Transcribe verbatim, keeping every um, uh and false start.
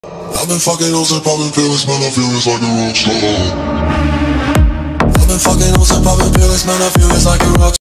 I've been fucking hoes and popping pills, man, I feel it's like a rock star. I've been fucking hoes and popping pills, man, I feel it's like a rock star.